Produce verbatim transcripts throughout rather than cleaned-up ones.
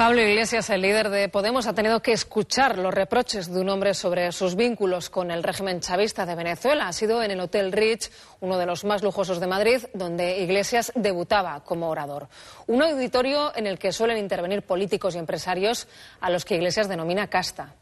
Pablo Iglesias, el líder de Podemos, ha tenido que escuchar los reproches de un hombre sobre sus vínculos con el régimen chavista de Venezuela. Ha sido en el Hotel Ritz, uno de los más lujosos de Madrid, donde Iglesias debutaba como orador. Un auditorio en el que suelen intervenir políticos y empresarios a los que Iglesias denomina casta.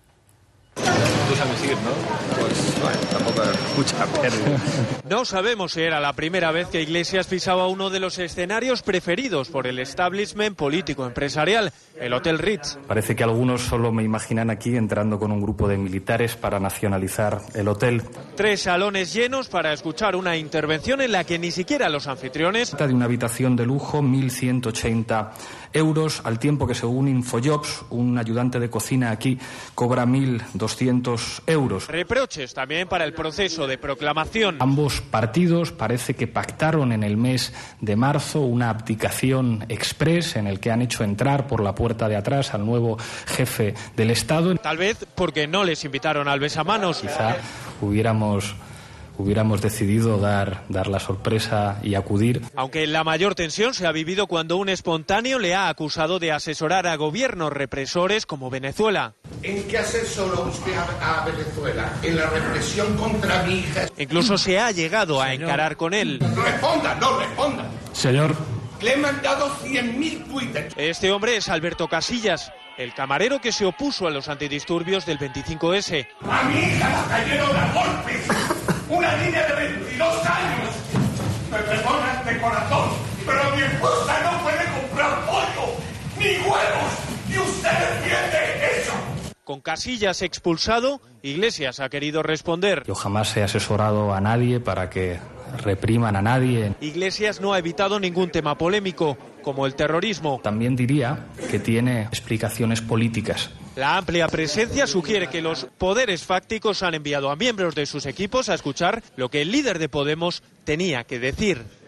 Tú sabes ir, ¿no? Pues bueno, tampoco escucha, pero... No sabemos si era la primera vez que Iglesias pisaba uno de los escenarios preferidos por el establishment político-empresarial, el Hotel Ritz. Parece que algunos solo me imaginan aquí entrando con un grupo de militares para nacionalizar el hotel. Tres salones llenos para escuchar una intervención en la que ni siquiera los anfitriones... De una habitación de lujo, mil ciento ochenta euros, al tiempo que según Infojobs, un ayudante de cocina aquí cobra mil doscientos euros. Reproches también para el proceso de proclamación. Ambos partidos parece que pactaron en el mes de marzo una abdicación express en el que han hecho entrar por la puerta de atrás al nuevo jefe del Estado. Tal vez porque no les invitaron al besamanos. Quizá hubiéramos... hubiéramos decidido dar, dar la sorpresa y acudir. Aunque la mayor tensión se ha vivido cuando un espontáneo le ha acusado de asesorar a gobiernos represores como Venezuela. ¿En qué asesoró usted a, a Venezuela? ¿En la represión contra mi hija? Incluso se ha llegado a Señor. encarar con él. Responda, no responda. Señor. Le he mandado cien mil tweets. Este hombre es Alberto Casillas, el camarero que se opuso a los antidisturbios del veinticinco ese. A mi hija la cayeron a golpes. Una niña de veintidós años. Me perdonan de corazón, pero mi esposa no puede comprar pollo ni huevos. Y usted defiende eso. Con Casillas expulsado, Iglesias ha querido responder. Yo jamás he asesorado a nadie para que repriman a nadie. Iglesias no ha evitado ningún tema polémico, como el terrorismo. También diría que tiene explicaciones políticas. La amplia presencia sugiere que los poderes fácticos han enviado a miembros de sus equipos a escuchar lo que el líder de Podemos tenía que decir.